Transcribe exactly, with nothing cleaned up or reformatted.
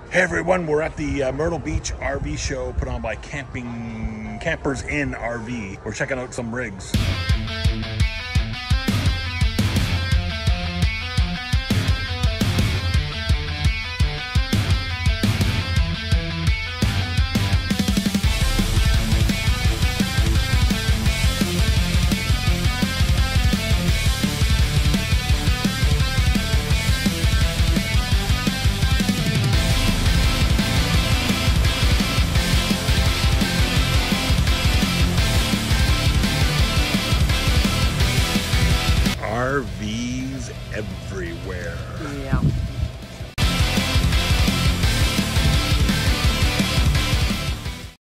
Hey everyone, we're at the uh, Myrtle Beach R V show put on by Camping Campers Inn R V. We're checking out some rigs.